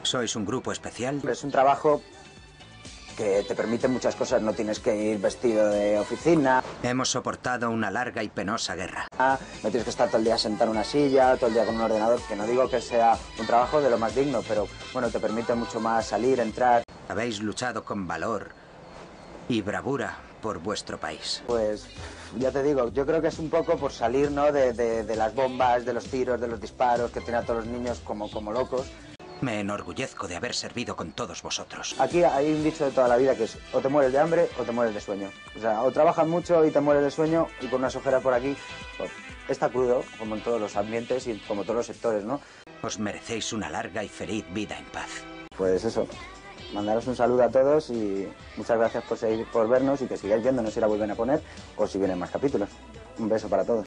¿Sois un grupo especial? Es un trabajo que te permite muchas cosas, no tienes que ir vestido de oficina. Hemos soportado una larga y penosa guerra. No tienes que estar todo el día sentado en una silla, todo el día con un ordenador, que no digo que sea un trabajo de lo más digno, pero bueno, te permite mucho más salir, entrar. Habéis luchado con valor y bravura por vuestro país. Pues ya te digo, yo creo que es un poco por salir, ¿no?, de las bombas, de los tiros, de los disparos que tienen a todos los niños como locos. Me enorgullezco de haber servido con todos vosotros. Aquí hay un dicho de toda la vida que es o te mueres de hambre o te mueres de sueño. O sea, o trabajas mucho y te mueres de sueño y con unas ojeras por aquí. Pues, está crudo, como en todos los ambientes y como todos los sectores, ¿no? Os merecéis una larga y feliz vida en paz. Pues eso, mandaros un saludo a todos y muchas gracias por vernos y que sigáis viéndonos si la vuelven a poner o si vienen más capítulos. Un beso para todos.